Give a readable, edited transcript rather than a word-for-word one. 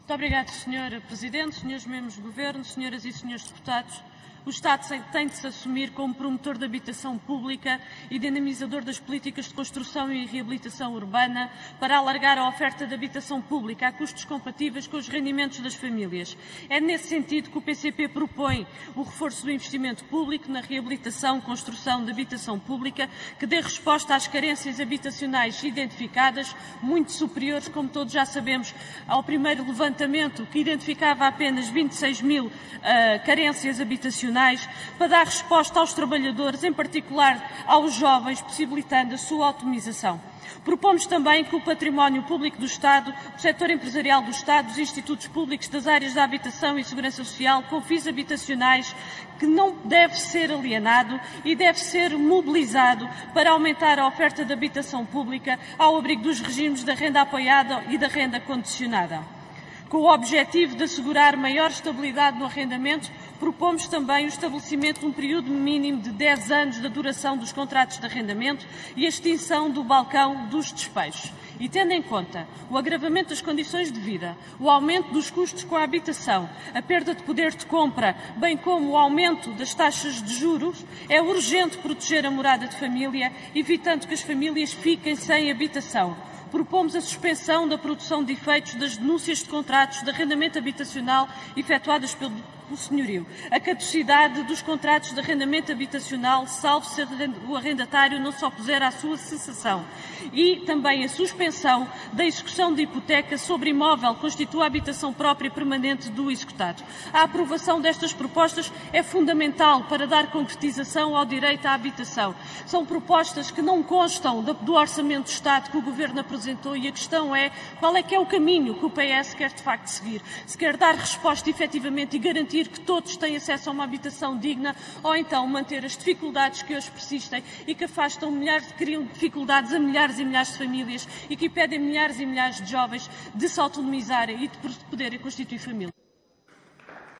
Muito obrigada, Sr. Presidente, Srs. Membros do Governo, Senhoras e Senhores Deputados. O Estado tem de se assumir como promotor da habitação pública e dinamizador das políticas de construção e reabilitação urbana para alargar a oferta de habitação pública a custos compatíveis com os rendimentos das famílias. É nesse sentido que o PCP propõe o reforço do investimento público na reabilitação e construção de habitação pública que dê resposta às carências habitacionais identificadas, muito superiores, como todos já sabemos, ao primeiro levantamento que identificava apenas 26 mil carências habitacionais, para dar resposta aos trabalhadores, em particular aos jovens, possibilitando a sua autonomização. Propomos também que o património público do Estado, o setor empresarial do Estado, os institutos públicos das áreas da habitação e segurança social, com fins habitacionais, que não deve ser alienado e deve ser mobilizado para aumentar a oferta de habitação pública ao abrigo dos regimes da renda apoiada e da renda condicionada. Com o objetivo de assegurar maior estabilidade no arrendamento, propomos também o estabelecimento de um período mínimo de 10 anos da duração dos contratos de arrendamento e a extinção do balcão dos despejos. E tendo em conta o agravamento das condições de vida, o aumento dos custos com a habitação, a perda de poder de compra, bem como o aumento das taxas de juros, é urgente proteger a morada de família, evitando que as famílias fiquem sem habitação. Propomos a suspensão da produção de efeitos das denúncias de contratos de arrendamento habitacional efetuadas pelo senhorio, a caducidade dos contratos de arrendamento habitacional, salvo se o arrendatário não se opuser à sua cessação, e também a suspensão da execução de hipoteca sobre imóvel que constitua a habitação própria permanente do executado. A aprovação destas propostas é fundamental para dar concretização ao direito à habitação. São propostas que não constam do Orçamento do Estado que o Governo apresentou e a questão é qual é que é o caminho que o PS quer de facto seguir. Se quer dar resposta efetivamente e garantir que todos têm acesso a uma habitação digna ou então manter as dificuldades que hoje persistem e que afastam criam dificuldades a milhares e milhares de famílias e que impedem milhares e milhares de jovens de se autonomizarem e de poderem constituir família.